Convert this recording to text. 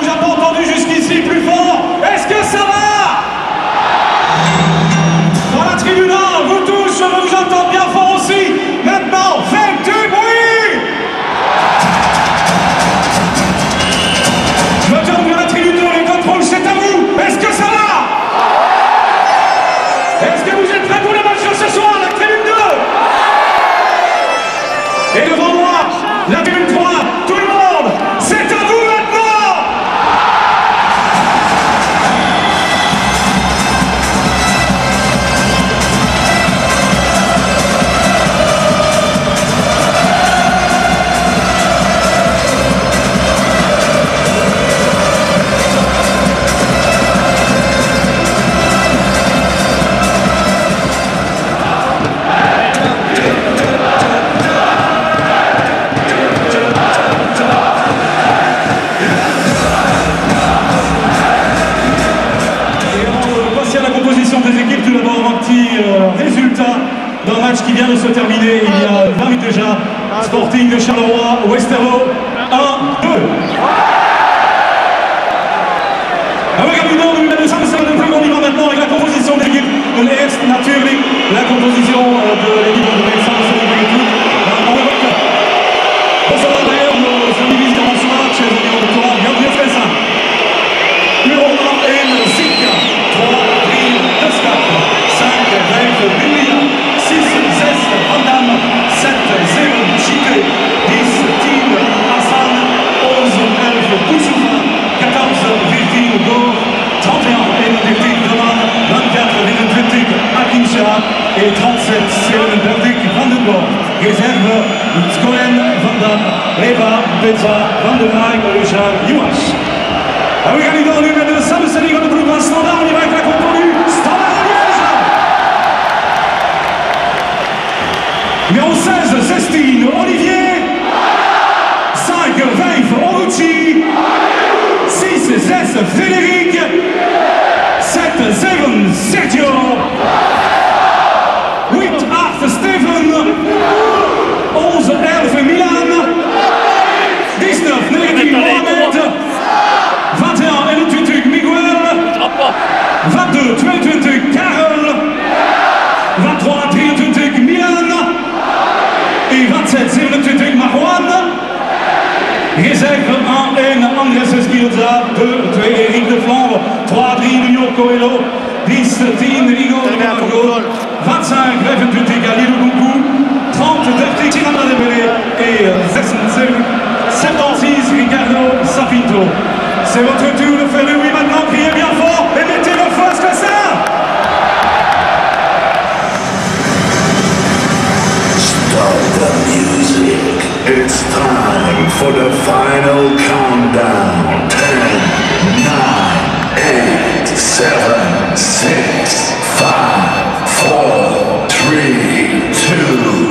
déjà pas entendu jusqu'ici, plus fort. Est-ce que ça va? Dans la tribune 1, vous tous, je veux vous entendre bien fort aussi. Maintenant, faites du bruit. Je me tourne vers la tribune 2, les contrôles, c'est à vous. Est-ce que ça va? Est-ce que vous êtes prêts pour le match de ce soir, la tribune 2? Et devant moi, la tribune 3, tout le monde, c'est à vous maintenant! Des équipes, tout d'abord un petit résultat d'un match qui vient de se terminer il y a 20 minutes déjà. Sporting de Charleroi, Westerlo, 1-2. Avec un numéro de ça, on y va maintenant avec la composition de l'équipe de l'Est Naturling, la composition de l'équipe de l'Est Naturling. Bonsoir d'ailleurs nos amis visiteurs en soir, chers amis auditoires, bienvenue très simple. Numéro 1 et le Zika, 3, 5, 5, Bilia, 6, 6, Vandam, 7, 0, Chité, 10, Tim, Hassan, 11, 11, Koussoufa, 14, Virgin, Gore, 31, Enodictic, Roman, 24, Enodictic, Akinsha, et 37, Serenberdic, Vandenborg, réserve, Skoen, Vandam, Reva, Pezza, Vandenheim, Richard, Yuash. Avec un leader numéro 2, Sam Selig, le plus grand standard, on y va avec la composue, standard de Liège. Numéro 16, Zestine, Olivier. 5, Veif, Orucci. 6, Zes, Frédéric. 7, Zeven, Sergio. 8, Arth, Steven. 11, Elf, Milan. 19, Negri, Mohamed. 21, Elututuk, Miguel. 22, Tuentutuk, Karel. 23, Triututuk, Milan. Et 27, Zirletutuk, Marwan. Réserve 1, N, Andrés Esquilza. 2, Eric de Flandre. 3, Adrien Union Coelho. 10, Tine, Igor de Margot. 25, Reventutuk, Ali Lugungu. 30, Dertik, Tirana de Belé. Et 76, Ricardo Sapinto. C'est votre tour de faire le oui maintenant, criez bien fort et mettez le feu à ce que ça! Stop the music. It's time for the final countdown. 10, 9, 8, 7, 6, 5, 4, 3, 2,